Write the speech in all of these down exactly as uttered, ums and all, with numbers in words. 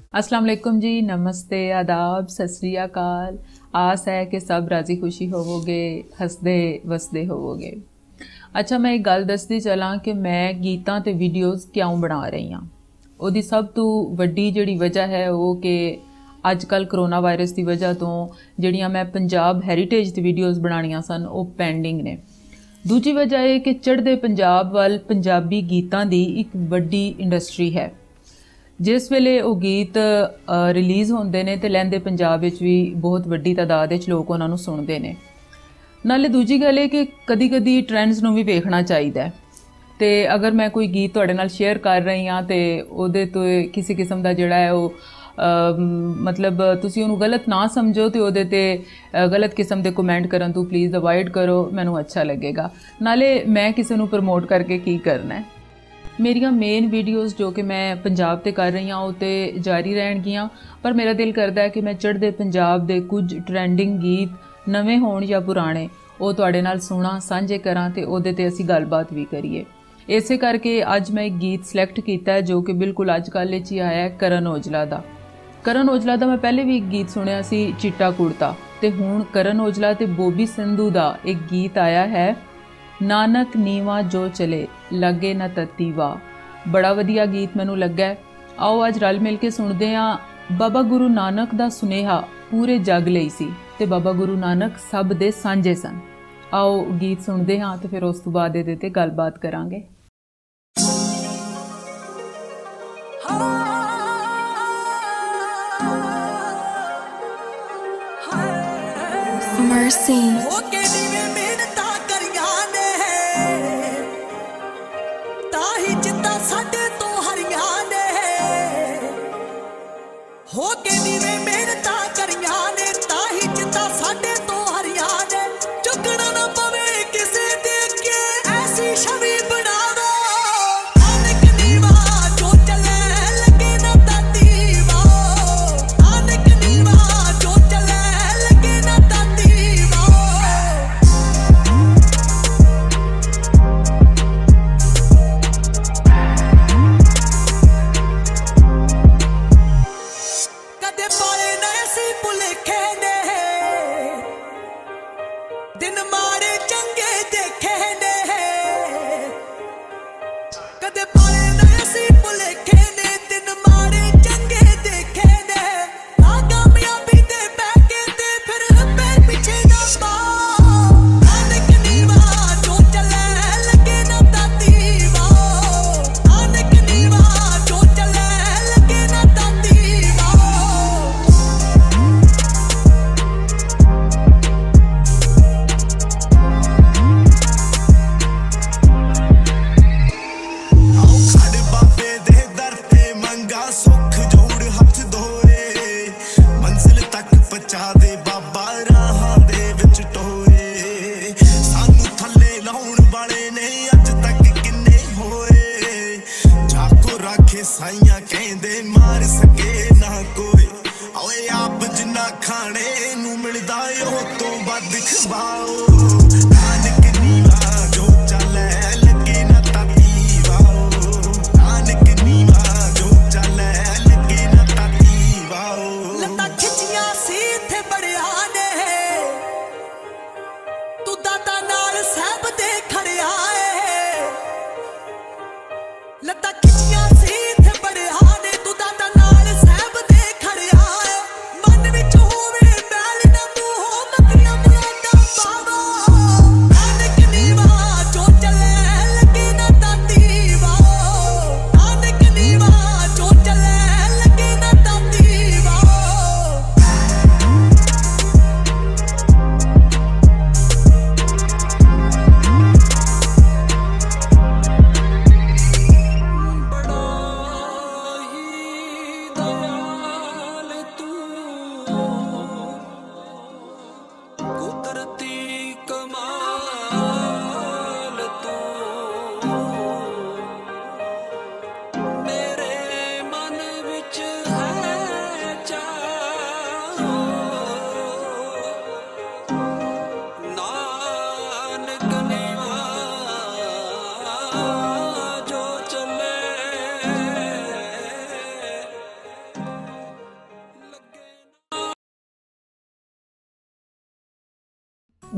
अस्सलाम वालेकुम जी, नमस्ते, आदाब, सत श्री अकाल। आस है कि सब राजी खुशी होवोगे, हसदे वसदे होवोगे। अच्छा, मैं एक गल दसदी चलां कि मैं गीतां ते वीडियोज़ क्यों बना रही हाँ। उहदी सब तो वड्डी जिहड़ी वजह है वो कि अजकल करोना वायरस की वजह तो जिहड़ियां मैं पंजाब हैरीटेज दी वीडियोज़ बनानियां सन वो पेंडिंग ने। दूजी वजह है कि चढ़दे पंजाब वाल पंजाबी गीतां दी एक वड्डी इंडस्ट्री है। जिस वेले वो गीत रिलीज़ होंदे ने ते लैंदे पंजाब विच भी बहुत वड्डी तादाद विच लोग उन्हां नूं सुणदे ने। नाले दूजी गल है कि कदी कदी ट्रेंड्स नूं भी वेखना चाहिदा है। ते अगर मैं कोई गीत तुहाडे नाल शेयर कर रही हाँ तो उहदे तो किसी किस्म का जिहड़ा है वो मतलब तुसीं उहनूं गलत ना समझो तो उहदे ते गलत किस्म के कमेंट करन तो प्लीज़ अवॉइड करो, मैनूं अच्छा लगेगा। नाले मैं किसी नूं प्रमोट करके की करना है। मेरिया मेन वीडियोज़ जो कि मैं पंजाब ते कर रही हाँ वो तो जारी रहणगियां, पर मेरा दिल करता है कि मैं चढ़दे पंजाब दे कुछ ट्रेंडिंग गीत नवे होण या पुराने वो तुहाडे नाल सुणा सांझे करां ते उहदे ते असीं गलबात भी करिए। इसे करके अज मैं एक गीत सिलेक्ट किया है जो कि बिल्कुल अजकल ही आया है, करण औजला दा। करण औजला दा मैं पहले भी एक गीत सुनिया सी, चिट्टा कुड़ता, ते हुण करण औजला ते बॉबी संधू दा एक गीत आया है, नानक नीवा जो चले लगे न तत्ती वाह। बड़ा वधिया गीत मैनू लगा है। आओ अज रल मिल के सुनते हैं। बाबा गुरु नानक दा सुनेहा पूरे जग लई सी ते बाबा गुरु नानक सब दे सांझे सन। आओ गीत सुनते हाँ तो फिर उस तो बाद इहदे ते गलबात करांगे। Mercy. हो के नीवे मेहनता करिया ने ताही चिता साडे तो हरिया ने चुकना ना पवे किसे देख के ऐसी छवि बना दो। नानक नीवा जो चले लगे ना ताती वाओ, नानक नीवा जो चले लगे ना ताती दिन मारे चंगे देखे ने, कदे पाले नए सी भुलेखे ने, दिन मारे चंगे देखे ने, ना कामयाबी दे बैके ते फिर पैर पीछे ना पाओ। नानक नीवा जो चले लगे ना ताती वाओ, नानक नीवा जो चले लगे ना ताती साइया कहंदे मार सके ना कोई, ओए आप जिन्ना खाने नू मिलदा ओ तो वध खवाओ। नानक नीवा जो चले लगे ना ताती वाओ, नानक नीवा जो चले लगे ना ताती वाओ। लता खिचिया सी थे बड़िया ने तू दादा नाल साहब दे खड़िया है। लता खिचिया सी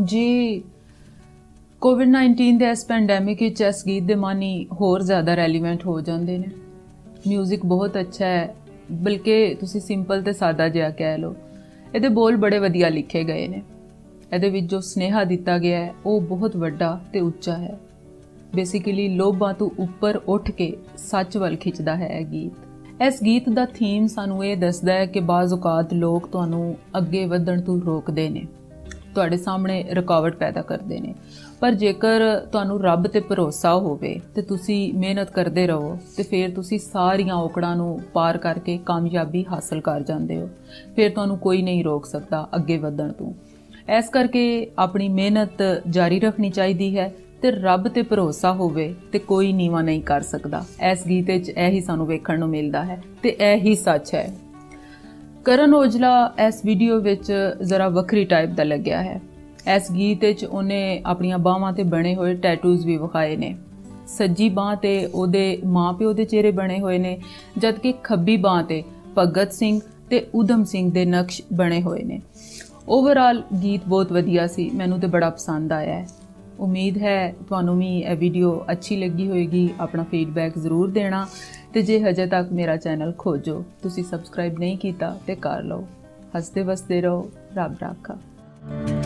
जी कोविड नाइनटीन ਦੇ ਇਸ ਪੈਂਡੈਮਿਕ ਵਿੱਚ ਇਸ ਗੀਤ ਦੇ ਮਾਨੀ ਹੋਰ ਜ਼ਿਆਦਾ ਰੈਲੀਵੈਂਟ ਹੋ ਜਾਂਦੇ ਨੇ। ਮਿਊਜ਼ਿਕ ਬਹੁਤ ਅੱਛਾ ਹੈ, ਬਲਕਿ ਤੁਸੀਂ ਸਿੰਪਲ ਤੇ ਸਾਦਾ ਜਿਹਾ ਕਹਿ ਲਓ। ਇਹਦੇ ਬੋਲ ਬੜੇ ਵਧੀਆ ਲਿਖੇ ਗਏ ਨੇ। ਇਹਦੇ ਵਿੱਚ ਜੋ ਸੁਨੇਹਾ ਦਿੱਤਾ ਗਿਆ ਹੈ ਉਹ ਬਹੁਤ ਵੱਡਾ ਤੇ ਉੱਚਾ ਹੈ। ਬੇਸਿਕਲੀ ਲੋਭਾਂ ਤੋਂ ਉੱਪਰ ਉੱਠ ਕੇ ਸੱਚ ਵੱਲ ਖਿੱਚਦਾ ਹੈ ਇਹ ਗੀਤ। ਇਸ ਗੀਤ ਦਾ ਥੀਮ ਸਾਨੂੰ ਇਹ ਦੱਸਦਾ ਹੈ ਕਿ ਬਾਜ਼ ਔਕਾਤ ਲੋਕ ਤੁਹਾਨੂੰ ਅੱਗੇ ਵਧਣ ਤੋਂ ਰੋਕਦੇ ਨੇ, ਤੁਹਾਡੇ ਸਾਹਮਣੇ ਰੁਕਾਵਟ ਪੈਦਾ ਕਰਦੇ ਨੇ, ਪਰ ਜੇਕਰ ਤੁਹਾਨੂੰ ਰੱਬ ਤੇ ਭਰੋਸਾ ਹੋਵੇ ਤੇ ਤੁਸੀਂ ਮਿਹਨਤ ਕਰਦੇ ਰਹੋ ਤੇ ਫਿਰ ਤੁਸੀਂ ਸਾਰੀਆਂ ਔਕੜਾਂ ਨੂੰ ਪਾਰ ਕਰਕੇ ਕਾਮਯਾਬੀ ਹਾਸਲ ਕਰ ਜਾਂਦੇ ਹੋ। ਫਿਰ ਤੁਹਾਨੂੰ ਕੋਈ ਨਹੀਂ ਰੋਕ ਸਕਦਾ ਅੱਗੇ ਵਧਣ ਤੋਂ। ਇਸ ਕਰਕੇ ਆਪਣੀ ਮਿਹਨਤ ਜਾਰੀ ਰੱਖਣੀ ਚਾਹੀਦੀ ਹੈ ਤੇ ਰੱਬ ਤੇ ਭਰੋਸਾ ਹੋਵੇ ਤੇ ਕੋਈ ਨੀਵਾਂ ਨਹੀਂ ਕਰ ਸਕਦਾ। ਇਸ ਗੀਤ ਵਿੱਚ ਇਹੀ ਸਾਨੂੰ ਵੇਖਣ ਨੂੰ ਮਿਲਦਾ ਹੈ ਤੇ ਇਹੀ ਸੱਚ ਹੈ। ਕਰਨ ਔਜਲਾ ਇਸ ਵੀਡੀਓ ਵਿੱਚ ਜ਼ਰਾ ਵੱਖਰੀ ਟਾਈਪ ਦਾ ਲੱਗਿਆ ਹੈ। ਇਸ ਗੀਤ ਵਿੱਚ ਉਹਨੇ ਆਪਣੀਆਂ ਬਾਹਾਂ ਤੇ ਬਣੇ ਹੋਏ ਟੈਟੂਜ਼ ਵੀ ਵਿਖਾਏ ਨੇ। ਸੱਜੀ ਬਾਂਹ ਤੇ ਉਹਦੇ ਮਾਂ ਪਿਓ ਦੇ ਚਿਹਰੇ ਬਣੇ ਹੋਏ ਨੇ, ਜਦਕਿ ਖੱਬੀ ਬਾਂਹ ਤੇ ਭਗਤ ਸਿੰਘ ਤੇ ਊਧਮ ਸਿੰਘ ਦੇ ਨਕਸ਼ ਬਣੇ ਹੋਏ ਨੇ। ਓਵਰਆਲ ਗੀਤ ਬਹੁਤ ਵਧੀਆ ਸੀ, ਮੈਨੂੰ ਤੇ ਬੜਾ ਪਸੰਦ ਆਇਆ ਹੈ। ਉਮੀਦ ਹੈ ਤੁਹਾਨੂੰ ਵੀ ਇਹ ਵੀਡੀਓ ਅੱਛੀ ਲੱਗੀ ਹੋਏਗੀ। ਆਪਣਾ ਫੀਡਬੈਕ ਜ਼ਰੂਰ ਦੇਣਾ ਤੇ ਜੇ ਹਜੇ ਤੱਕ ਮੇਰਾ ਚੈਨਲ ਖੋਜੋ ਤੁਸੀਂ ਸਬਸਕ੍ਰਾਈਬ ਨਹੀਂ ਕੀਤਾ ਤੇ ਕਰ ਲਓ। ਹੱਸਦੇ ਵਸਦੇ ਰਹੋ। ਰੱਬ ਰਾਖਾ।